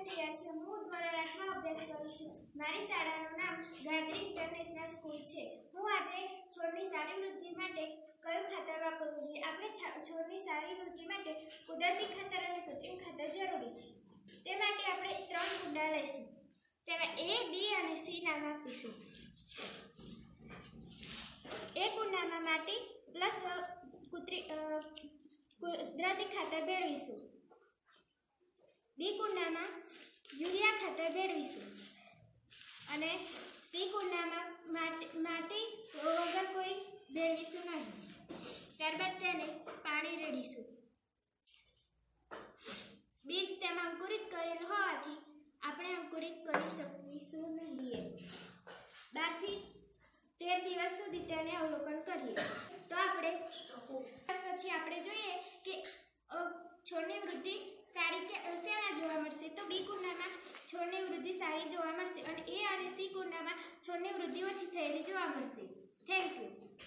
પ્રિયા છે। હું ધોરણ 8માં અભ્યાસ કરું છું। મારી શાળાનું નામ ગાયત્રી ઇન્ટરનેશનલ સ્કૂલ છે। હું આજે છોડની સારી વૃદ્ધિ માટે કયું ખાતર વાપરવું જોઈએ? આપણે છોડની સારી વૃદ્ધિ માટે કુદરતી ખાતર અને કૃત્રિમ ખાતર જરૂરી છે। તે માટે આપણે 3 કુંડા લઈશું। તેમાં A, B અને C નામ આપીશું। A કુંડામાં માટી પ્લસ કુદરતી ખાતર ભેળવીશું। B કુંડામાં યુરિયા ખાતર ભેળવીશું અને C કુંડામાં માટી વગર કોઈ ભેળવીશું નહીં। ત્યારબાદ તેને પાણી રેડીશું। બીજ તેમાં અંકુરિત કરેલ હોવાથી આપણે અંકુરિત કરી શકીશું નહીં। 12 થી 13 દિવસ સુધી તેને અવલોકન કરીએ તો આપણે પછી આપણે જોઈએ કે છોડની વૃદ્ધિ સારી શેના જોવા મળશે? તો B કુંડામાં છોડની વૃદ્ધિ સારી જોવા મળશે અને A અને C કુંડામાં છોડની વૃદ્ધિ ઓછી થયેલી જોવા મળશે। Thank you.